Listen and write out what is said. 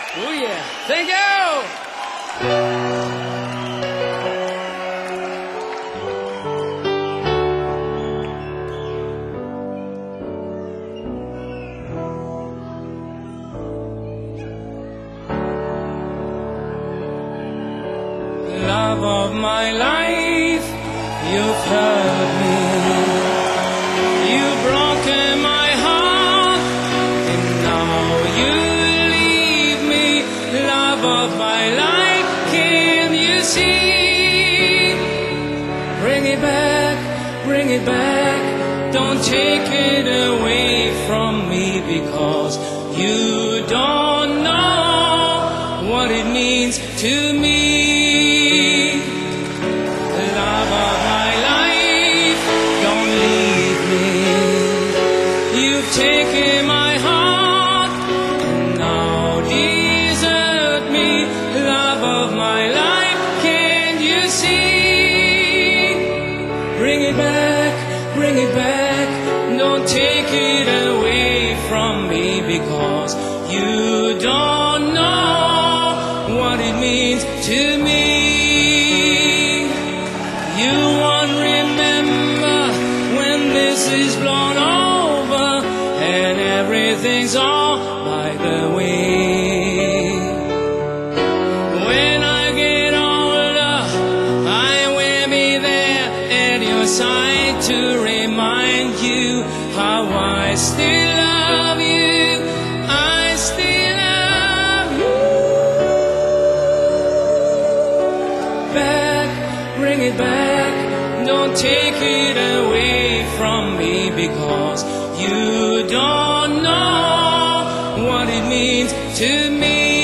Oh yeah. Thank you. Love of my life, you've hurt me. You've broken my heart, and now you leave me. Love of my life, can you see? Bring it back, bring it back. Don't take it away from me, because you don't know what it means to me. Taking my heart and now desert me. Love of my life, can't you see? Bring it back, bring it back. Don't take it away from me, because you don't know what it means to me. You won't remember when this is blown over and everything's all by the way. When I get older, I will be there at your side to remind you how I still love you. I still love you. Back, bring it back. Don't take it away from me, because you don't know what it means to me.